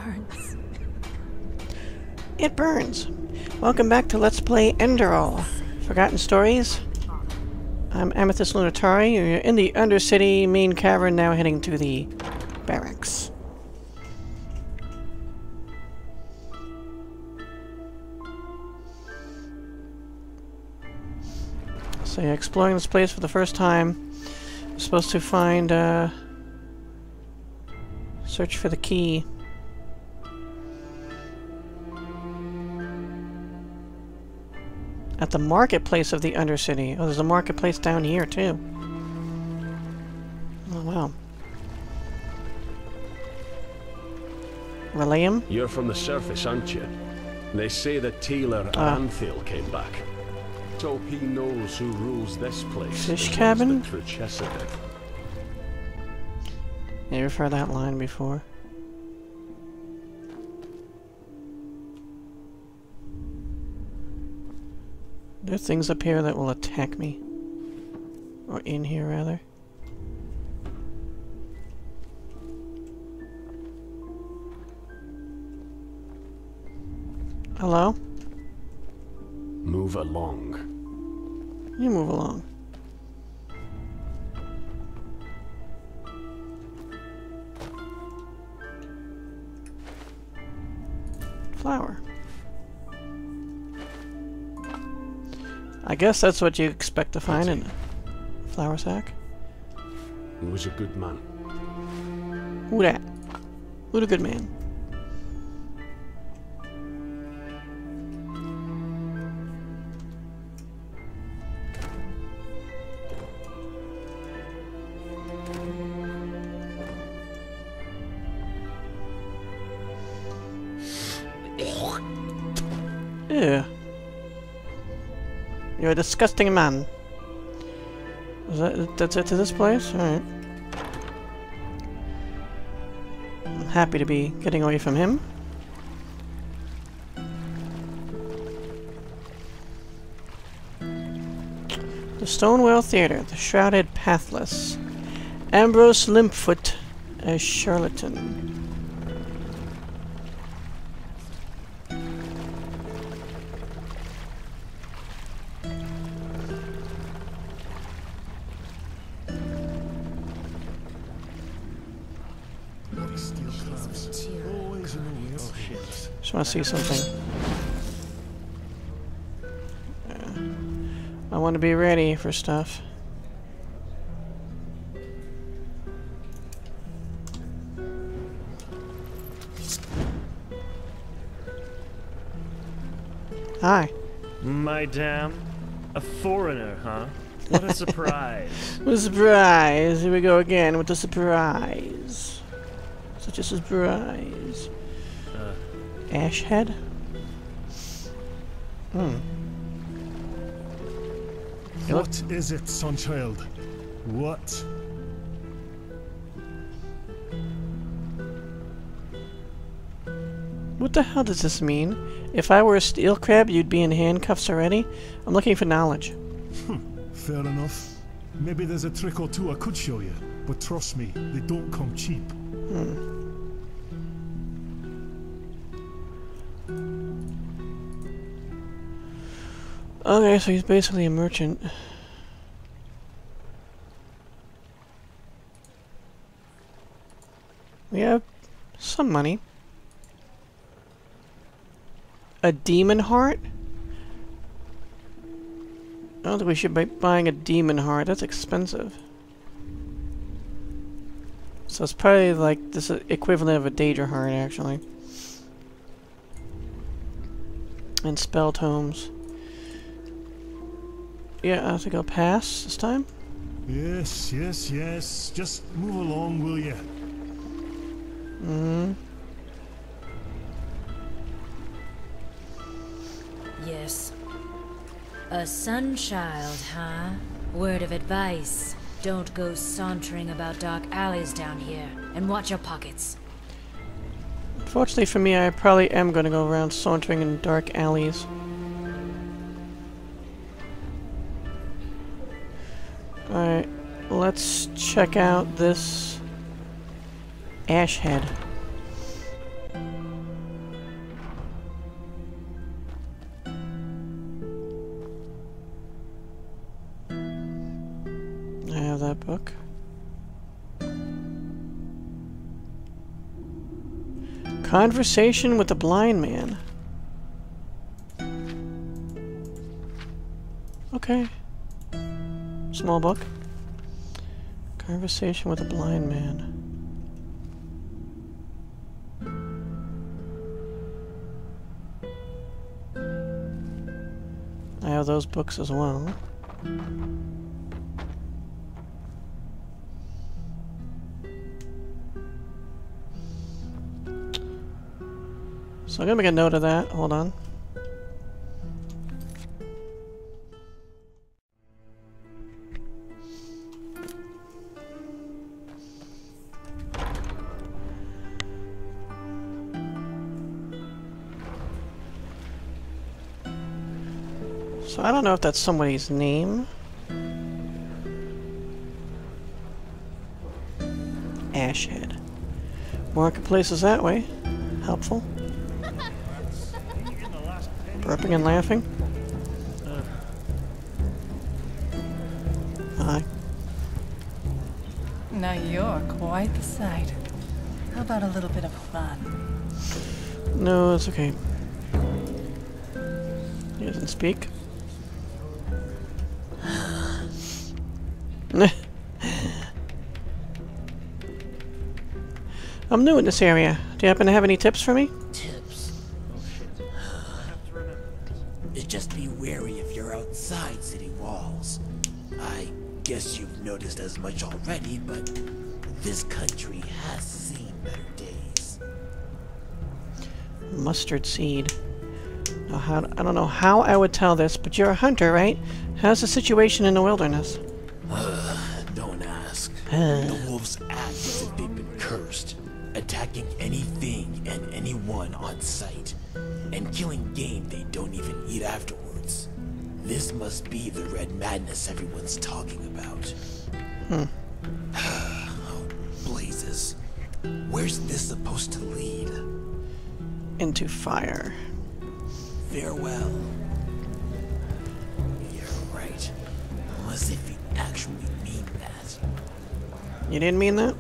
burns. It burns. Welcome back to Let's Play Enderal. Forgotten Stories. I'm Amethyst Lunatari. You're in the Undercity main cavern, now heading to the Barracks. So you're exploring this place for the first time. You're supposed to find, search for the key. At the marketplace of the Undercity. Oh, there's a marketplace down here, too. Oh, wow. Relayum? You're from the surface, aren't you? They say that Taylor Aranthil came back. So he knows who rules this place. Fish cabin? The true Chesapeake. Yeah, you've heard that line before. There are things up here that will attack me. Or in here, rather. Hello? Move along. You move along. Flower. I guess that's what you expect to find in a flour sack. He was a good man. Who that? Who the good man? Ew. You're a disgusting man. That's it to this place? Alright. I'm happy to be getting away from him. The Stonewell Theater, the Shrouded Pathless. Ambrose Limpfoot as charlatan. Just want to see something. I want to be ready for stuff. Hi. Madame, a foreigner, huh? What a surprise. What a surprise. Here we go again with the surprise. Such a surprise. Ash head? What is it, sonchild? What? What the hell does this mean? If I were a steel crab, you'd be in handcuffs already? I'm looking for knowledge. Fair enough. Maybe there's a trick or two I could show you, but trust me, they don't come cheap. Okay, so he's basically a merchant. We have some money. A demon heart? I don't think we should be buying a demon heart. That's expensive. So it's probably like this equivalent of a Daedra heart, actually. And spell tomes. Yeah, I think I'll pass this time. Yes, yes, yes. Just move along, will you? Yes. A sunchild, huh? Word of advice. Don't go sauntering about dark alleys down here, and watch your pockets. Fortunately for me, I probably am going to go around sauntering in dark alleys. Alright, let's check out this ash head. have that book. Conversation with the Blind Man. Okay. Small book. Conversation with a Blind Man. I have those books as well. So I'm gonna make a note of that. Hold on. So I don't know if that's somebody's name. Ashhead. Marketplace is that way. Helpful. Burping and laughing. Hi. Now you're quite the sight. How about a little bit of fun? No, it's okay. He doesn't speak. I'm new in this area. Do you happen to have any tips for me? Tips? Just be wary if you're outside city walls. I guess you've noticed as much already, but this country has seen better days. Mustard seed. I don't know how I would tell this, but you're a hunter, right? How's the situation in the wilderness? Don't ask. The wolves act as if they've been cursed, attacking anything and anyone on sight, and killing game they don't even eat afterwards. This must be the red madness everyone's talking about. Oh, blazes. Where's this supposed to lead? Into fire. Farewell. You're right. As if you actually mean that. You didn't mean that?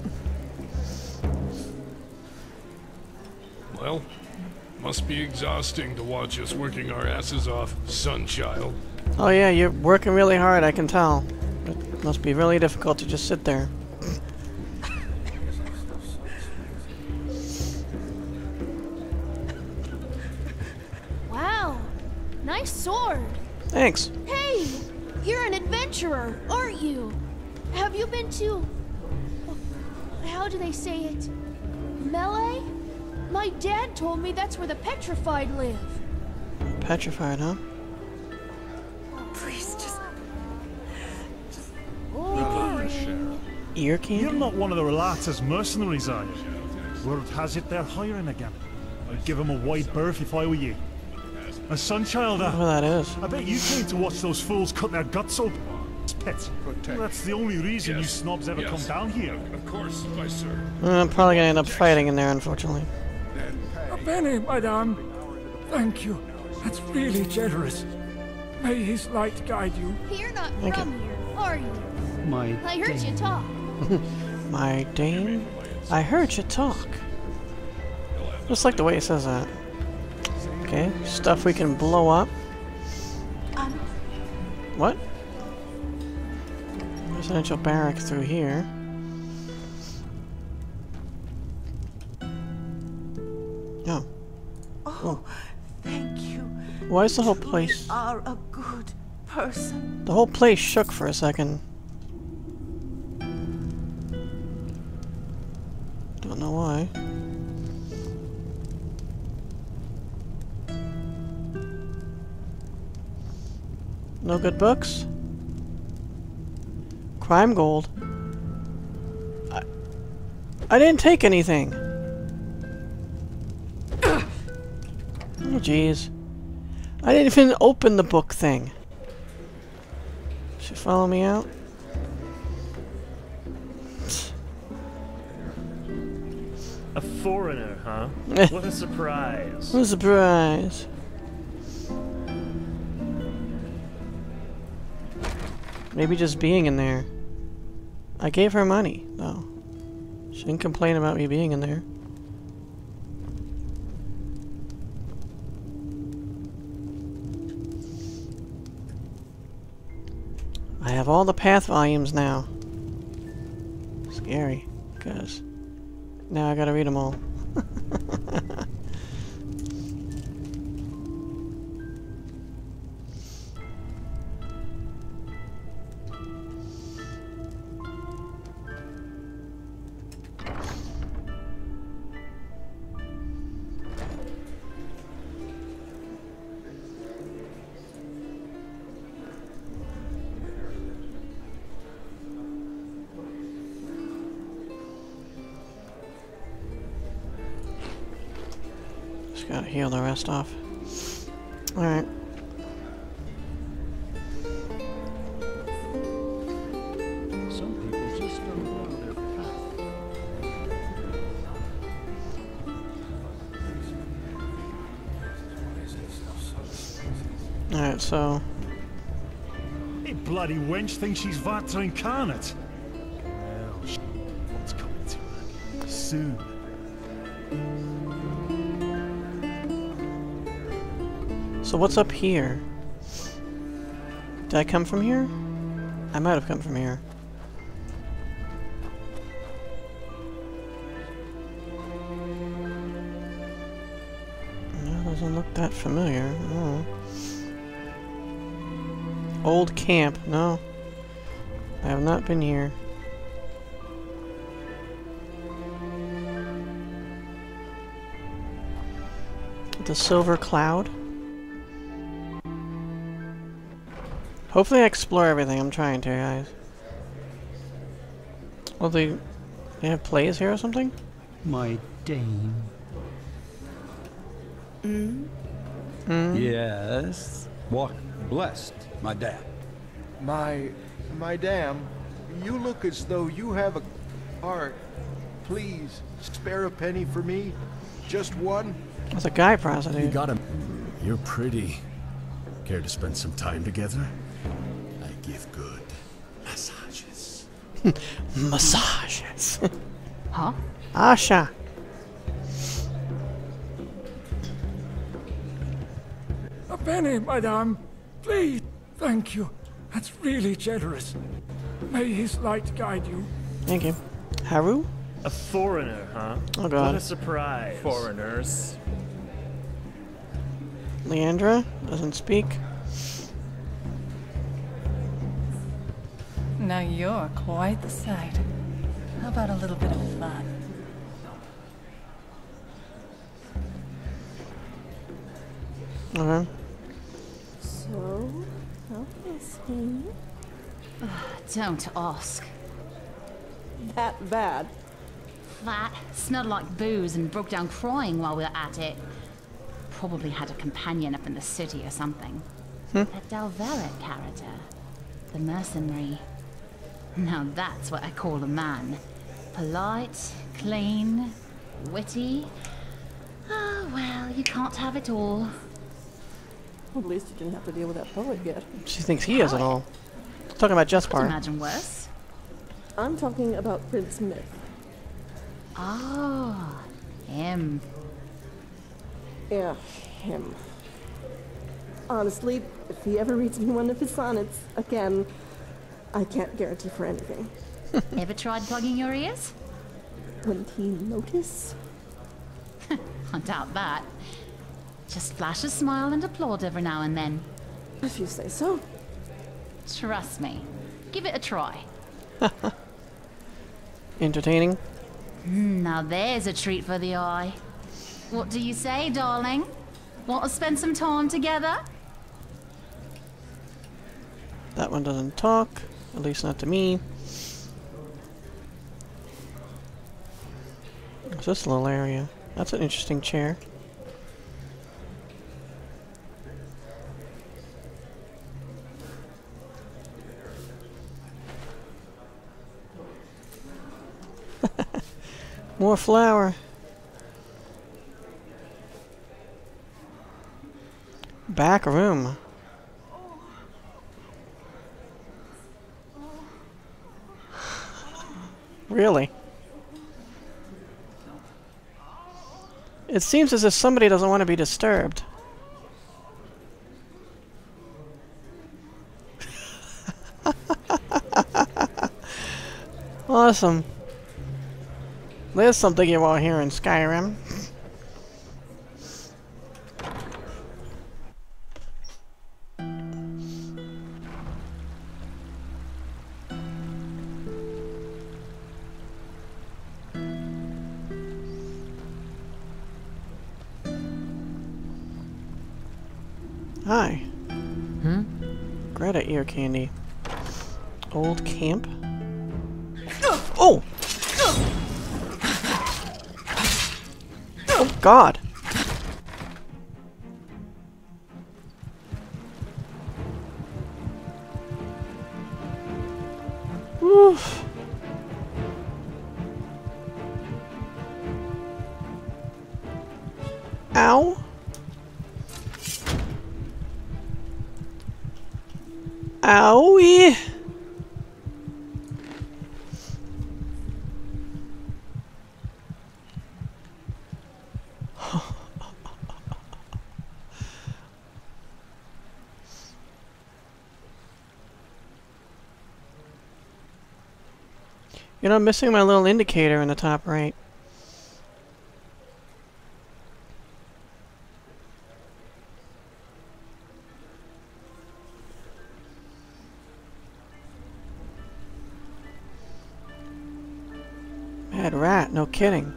Well, must be exhausting to watch us working our asses off, Sunchild. Oh yeah, you're working really hard, I can tell. It must be really difficult to just sit there. Wow, nice sword. Thanks. Hey, you're an adventurer, aren't you? Have you been to... how do they say it? Melee? My dad told me that's where the petrified live. Petrified, huh? Please, just Ear candy? You're not one of the Relaxers mercenaries, are you? Word has it they're hiring again. I'd give them a wide berth if I were you. A Sunchild, Who that is? I bet you came to watch those fools cut their guts open. Pets. Well, that's the only reason you snobs ever come down here. Of course, my sir. I'm probably gonna end up fighting in there, unfortunately. A penny, madame. Thank you. That's really generous. May his light guide you. You're not Thank from here, are you? I heard you talk. My Dane? I heard you talk. Just like the way he says that. Okay, stuff we can blow up. What? Residential barracks through here. Oh. Oh, thank you. Why is the whole place... You are a good person. The whole place shook for a second. Don't know why. No good books? Crime gold. I didn't take anything. Oh jeez. I didn't even open the book thing. Should follow me out? A foreigner, huh? What a surprise. What a surprise. Maybe just being in there. I gave her money, though. She didn't complain about me being in there. I have all the path volumes now. Scary, because now I gotta read them all. Just gotta heal the rest off. Alright. Some people just don't know their path. Alright, so... Hey, bloody wench thinks she's Vata incarnate. Well, what's coming to her? Soon. So what's up here? Did I come from here? I might have come from here. No, doesn't look that familiar. Oh. Old camp. No. I have not been here. The Silver Cloud? Hopefully I explore everything. I'm trying to, guys. Well, they have plays here or something? My dame. Yes. Walk blessed, my dad. My dam, you look as though you have a heart. Please, spare a penny for me. Just one. That's a guy prostitute. You got him. You're pretty. Care to spend some time together? I give good massages. Massages. Huh? Asha. A penny, madame. Please. Thank you. That's really generous. May his light guide you. Thank you. Haru? A foreigner, huh? Oh god. What a surprise. Foreigners. Leandra? Doesn't speak. Now you're quite the sight. How about a little bit of fun? Okay. So, how is he? Don't ask. That bad? That smelled like booze and broke down crying while we were at it. Probably had a companion up in the city or something. That Dalveric character. The mercenary. Now that's what I call a man. Polite, clean, witty. Ah, well, you can't have it all. Well, at least you didn't have to deal with that poet yet. She thinks he has it all. Talking about Jespar. Imagine worse. I'm talking about Prince Myth. Ah, him. Yeah, him. Honestly, if he ever reads me one of his sonnets again, I can't guarantee for anything. Ever tried plugging your ears? Wouldn't he notice? I doubt that. Just flash a smile and applaud every now and then. If you say so. Trust me. Give it a try. Entertaining. Now there's a treat for the eye. What do you say, darling? Want to spend some time together? That one doesn't talk. At least not to me. What's this little area? That's an interesting chair. More flour. Back room. Really? It seems as if somebody doesn't want to be disturbed. Awesome. There's something you won't hear in Skyrim. Hi. Greta ear candy. Old camp. Oh! Oh God! Oof. Ow! Owie! You know, I'm missing my little indicator in the top right. Mad rat, no kidding.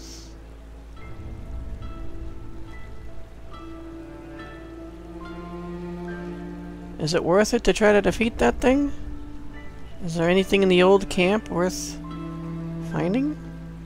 Is it worth it to try to defeat that thing? Is there anything in the old camp worth finding?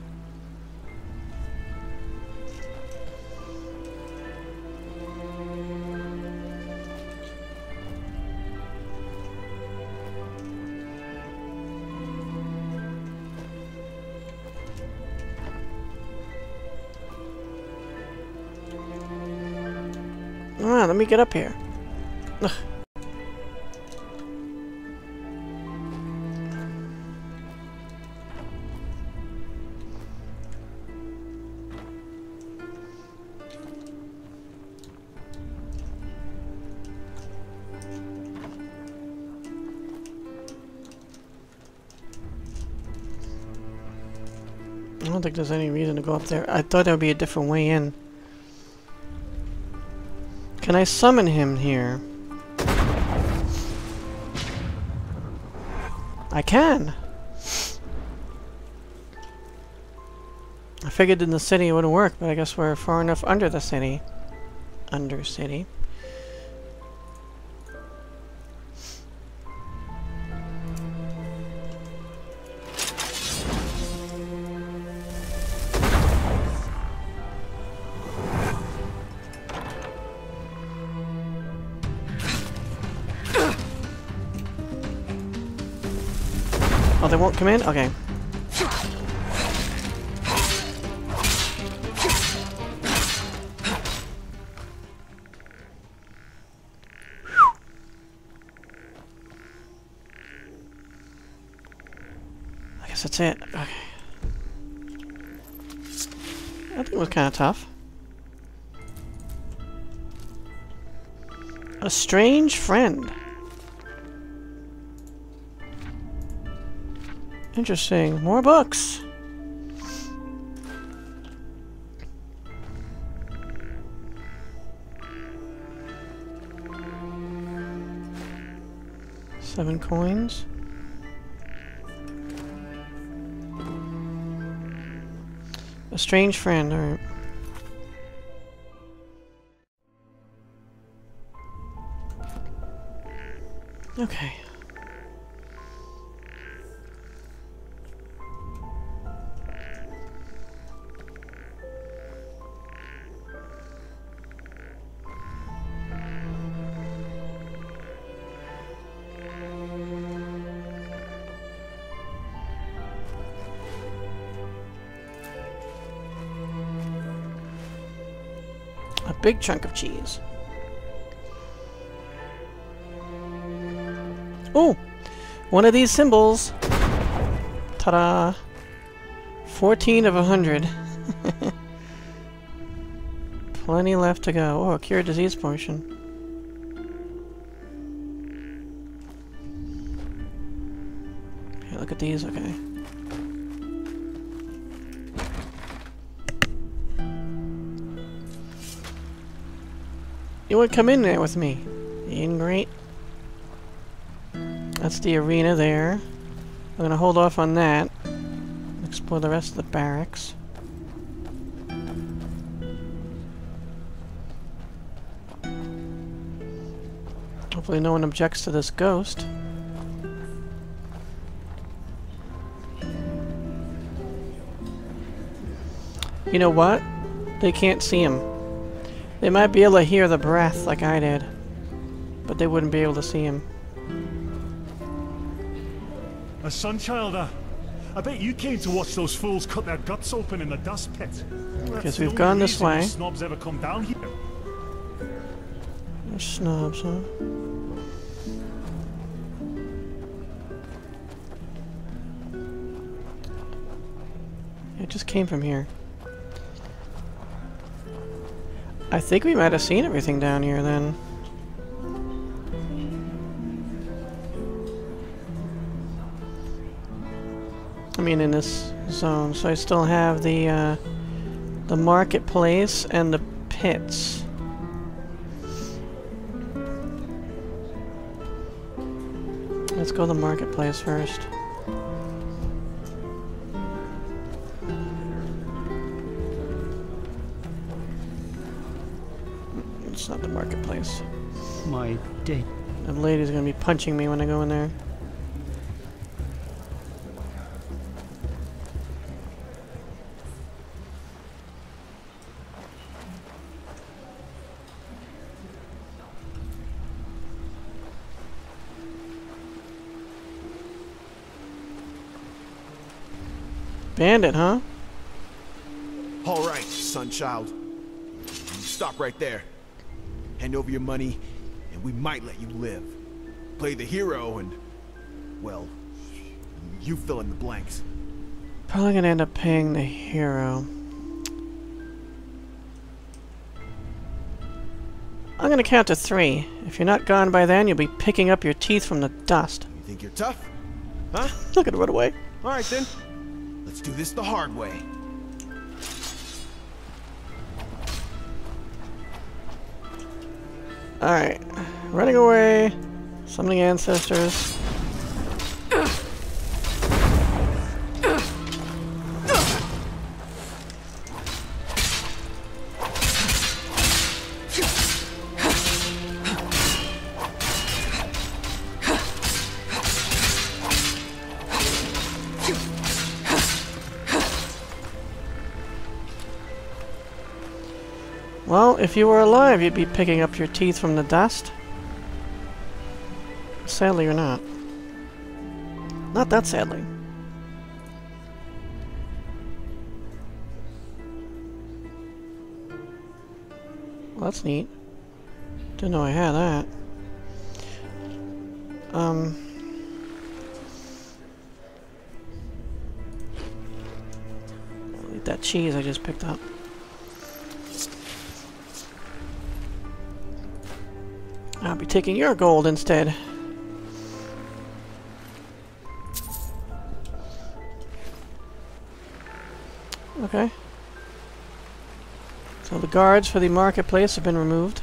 Ah, let me get up here. Ugh. I don't think there's any reason to go up there. I thought there would be a different way in. Can I summon him here? I can! I figured in the city it wouldn't work, but I guess we're far enough under the city. Undercity. Oh, they won't come in? Okay. I guess that's it. Okay. I think it was kind of tough. A strange friend. Interesting. More books. Seven coins. A strange friend. All right. Okay. A big chunk of cheese. Oh! One of these symbols. Ta-da! 14 of 100. Plenty left to go. Oh, a cure disease potion. Okay, look at these. Okay. You would come in there with me. In great. That's the arena there. I'm gonna hold off on that. Explore the rest of the barracks. Hopefully no one objects to this ghost. You know what? They can't see him. They might be able to hear the breath like I did, but they wouldn't be able to see him. A Sunchild, I bet you came to watch those fools cut their guts open in the dust pit. Guess we've gone this way. Snobs ever come down here? They're snobs, huh? It just came from here. I think we might have seen everything down here then. I mean, in this zone. So I still have the marketplace and the pits. Let's go to the marketplace first. It's not the marketplace. My day. That lady's gonna be punching me when I go in there. Bandit, huh? All right, Sunchild. Stop right there. Hand over your money, and we might let you live. Play the hero, and, well, you fill in the blanks. Probably gonna end up paying the hero. I'm gonna count to 3. If you're not gone by then, you'll be picking up your teeth from the dust. You think you're tough? Huh? Not gonna run away. All right, then. Let's do this the hard way. Alright. Running away. Summoning ancestors. Well, if you were alive, you'd be picking up your teeth from the dust. Sadly, you're not. Not that sadly. Well, that's neat. Didn't know I had that. I'll eat that cheese I just picked up. I'll be taking your gold instead. Okay. So the guards for the marketplace have been removed.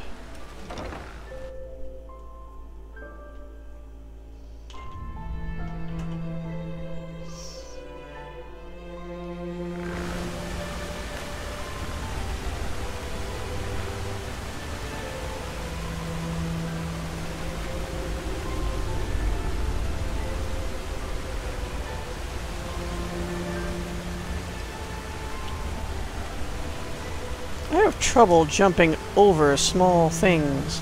I have trouble jumping over small things.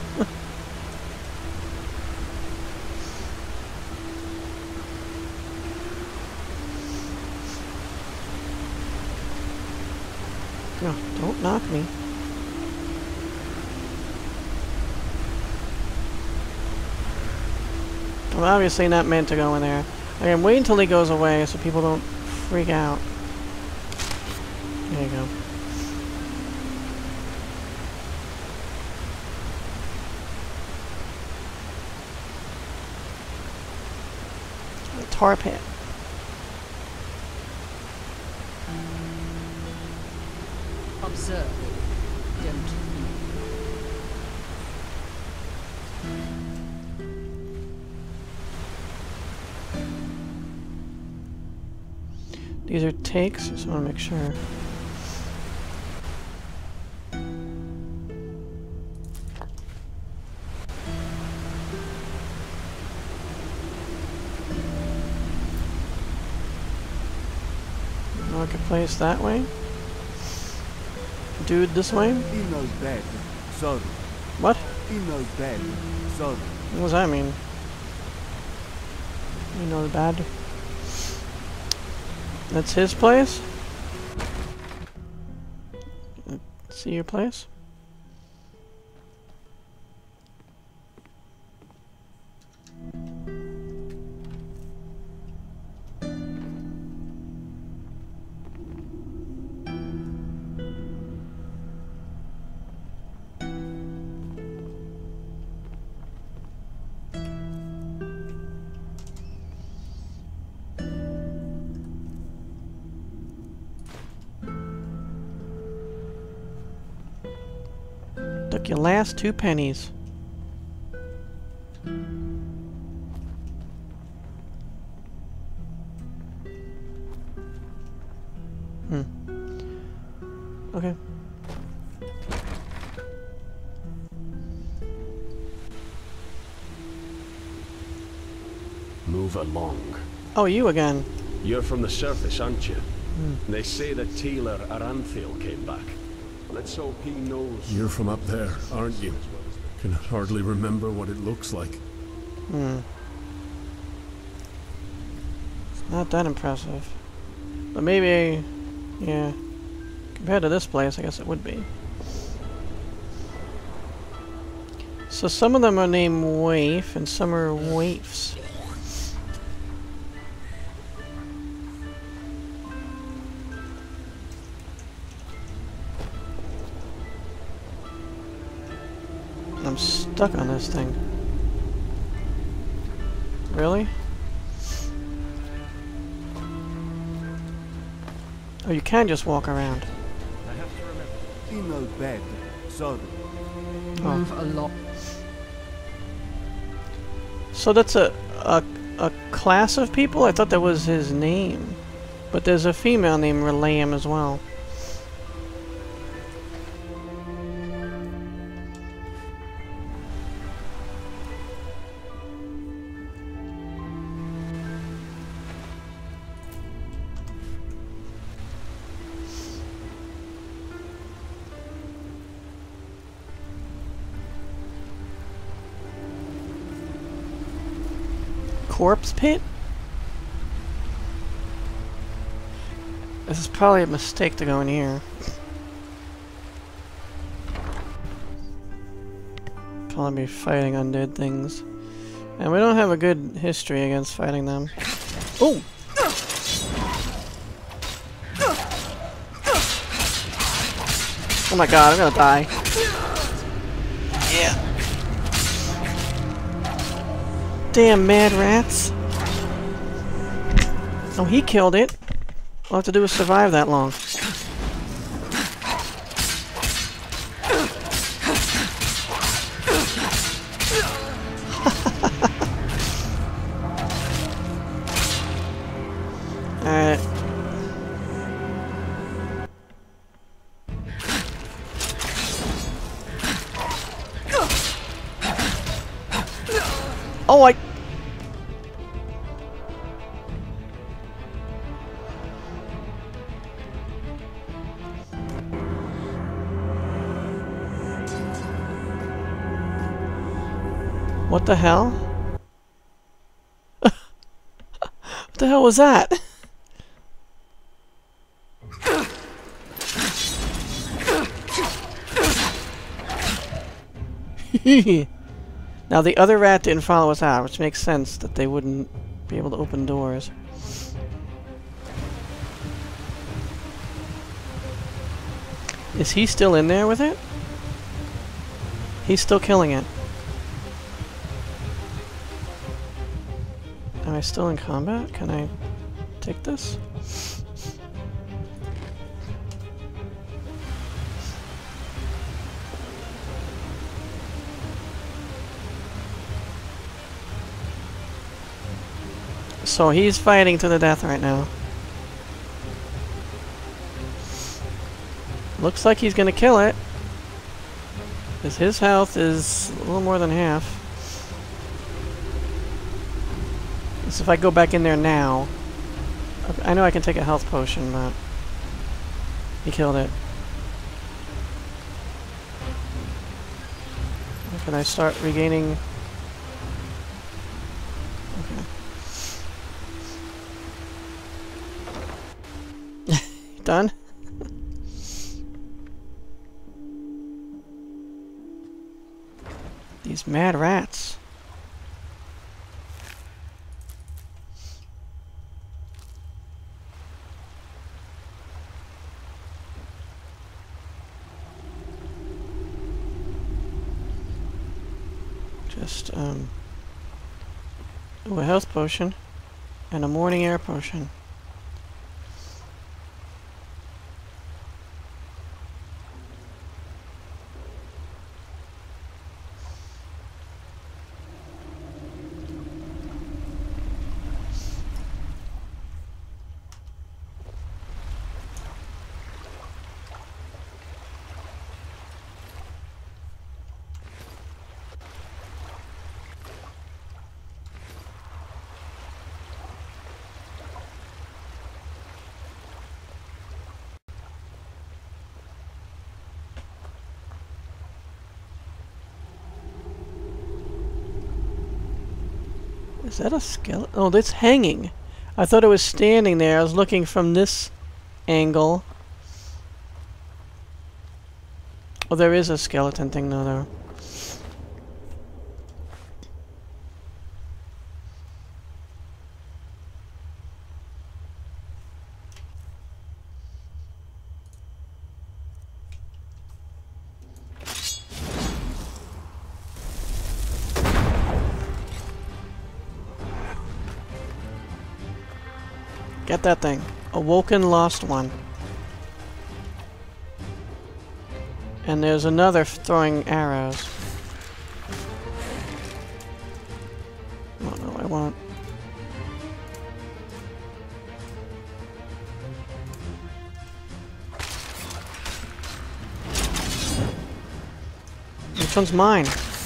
No, don't knock me. I'm obviously not meant to go in there. I'm waiting until he goes away so people don't freak out. There you go. The tar pit. Observe. Don't. These are takes, just want to make sure. Marketplace that way. Dude this way. In no bed, sorry. What? In no bed, sorry. What does that mean? You know the bad. That's his place? See your place? Took your last 2 pennies. Okay. Move along. Oh, you again. You're from the surface, aren't you? They say that Taylor Aranthil came back. Let's hope he knows. You're from up there, aren't you? Can hardly remember what it looks like. It's not that impressive. But maybe, yeah. Compared to this place, I guess it would be. So some of them are named Waif, and some are Waifs. I'm stuck on this thing. Really? Oh, you can just walk around. I have to remember. In no bed, sorry. Move along. So that's a class of people? I thought that was his name. But there's a female named Relam as well. Corpse pit? This is probably a mistake to go in here. Probably be fighting undead things. And we don't have a good history against fighting them. Oh! Oh my god, I'm gonna die. Yeah. Damn mad rats. Oh, he killed it. All I have to do is survive that long. Alright. Oh, I... What the hell? What the hell was that? Now the other rat didn't follow us out, which makes sense that they wouldn't be able to open doors. Is he still in there with it? He's still killing it. Am I still in combat? Can I take this? So he's fighting to the death right now. Looks like he's gonna kill it, because his health is a little more than half. So if I go back in there now, I know I can take a health potion, but he killed it. Can I start regaining? Okay. Done? These mad rats. Just, ooh, a health potion and a morning air potion. Is that a skeleton? Oh, that's hanging. I thought it was standing there. I was looking from this angle. Oh, there is a skeleton thing though. Get that thing. Awoken Lost One. And there's another throwing arrows. Oh no, I won't. Which one's mine?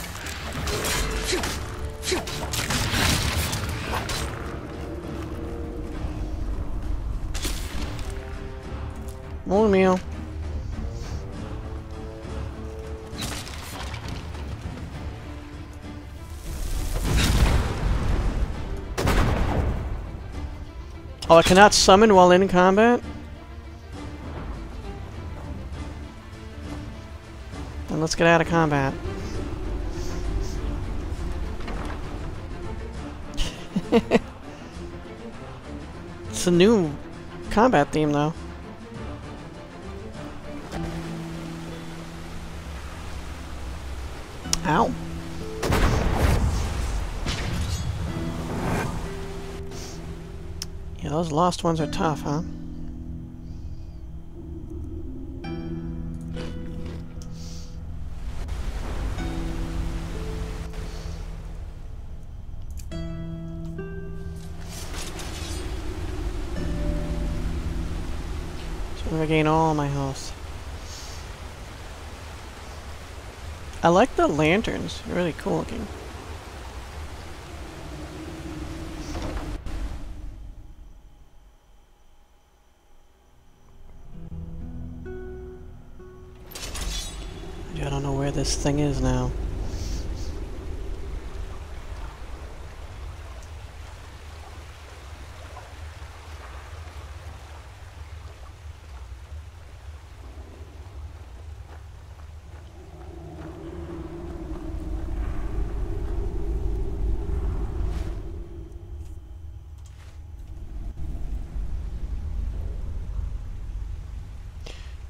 More meal. Oh, I cannot summon while in combat? Then let's get out of combat. It's a new combat theme, though. Ow. Yeah, those lost ones are tough, huh? So I'm gonna gain all my health. I like the lanterns. They're really cool looking. I don't know where this thing is now.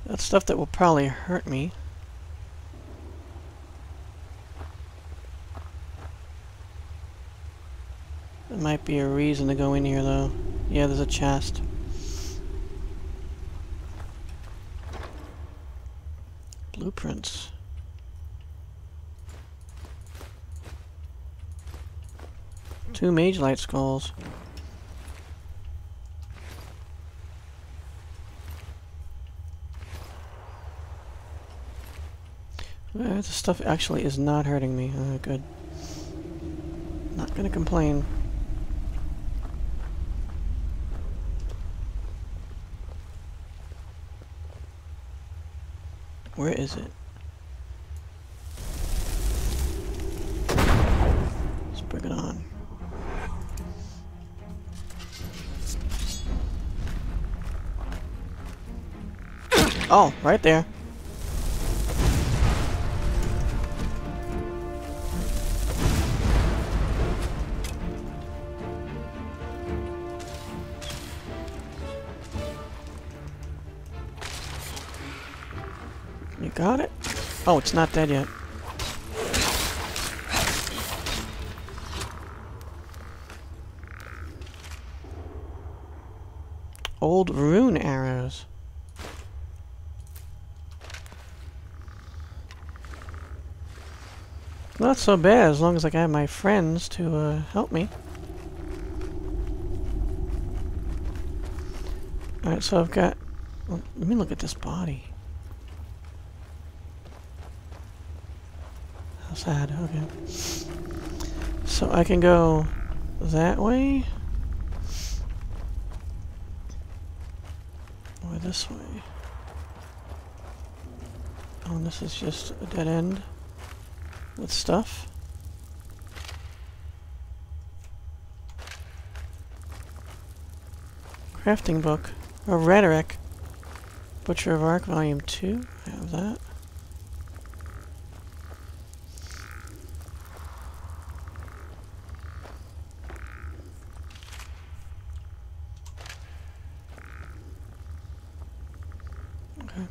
That's stuff that will probably hurt me. There might be a reason to go in here, though. Yeah, there's a chest. Blueprints. Two mage light skulls. This stuff actually is not hurting me. Good. Not gonna complain. Where is it? Let's bring it on. Oh, right there. You got it? Oh, it's not dead yet. Old rune arrows. Not so bad as long as I got my friends to help me. Alright, so I've got... Well, let me look at this body. How sad. Okay. So I can go that way. Or this way. Oh, and this is just a dead end. With stuff. Crafting book. Or rhetoric. Butcher of Arc, Volume 2. I have that. Okay.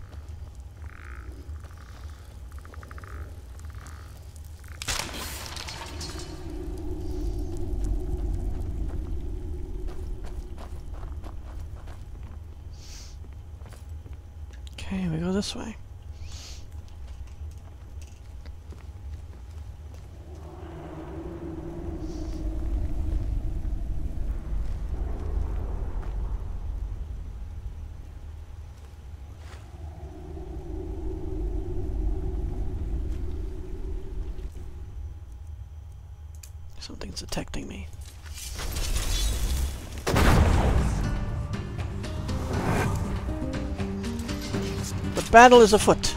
Okay, we go this way. Something's detecting me. The battle is afoot.